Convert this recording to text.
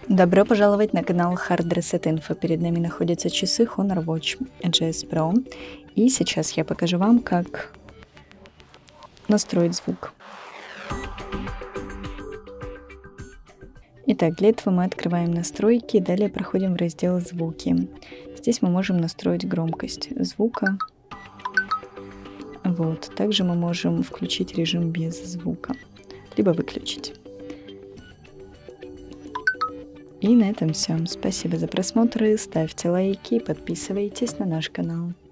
Добро пожаловать на канал Hard Reset Info. Перед нами находятся часы Honor Watch GS Pro. И сейчас я покажу вам, как настроить звук. Итак, для этого мы открываем настройки и далее проходим в раздел «Звуки». Здесь мы можем настроить громкость звука. Также мы можем включить режим без звука, либо выключить. И на этом все. Спасибо за просмотр, ставьте лайки и подписывайтесь на наш канал.